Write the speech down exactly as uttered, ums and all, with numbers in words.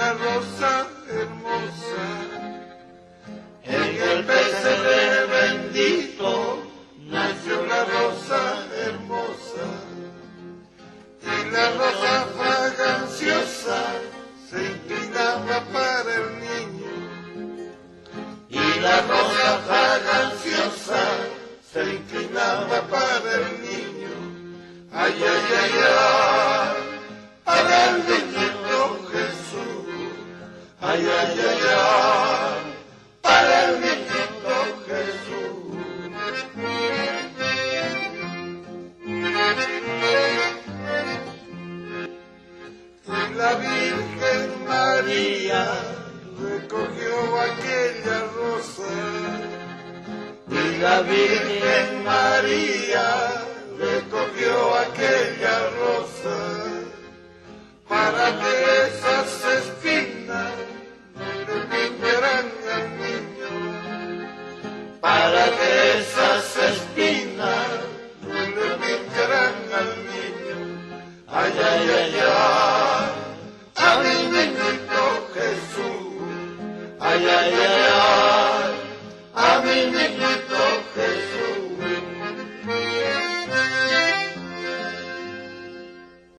una rosa hermosa. En el pesebre bendito nació una rosa hermosa. Y la rosa fraganciosa se inclinaba para el niño. Y la rosa fraganciosa se inclinaba para el niño. Ay, ay, ay, ay, para el niñito Jesús. Ay, ay, ay, ay, para el niñito Jesús. Y la Virgen María recogió aquella rosa. Y la Virgen María recogió aquella rosa para que esas espinas no le picaran al niño. Para que esas espinas no le picaran al niño. Ay, ay, ay, ay, a mi niñito Jesús. Ay, ay, ay, ay, a mi niñito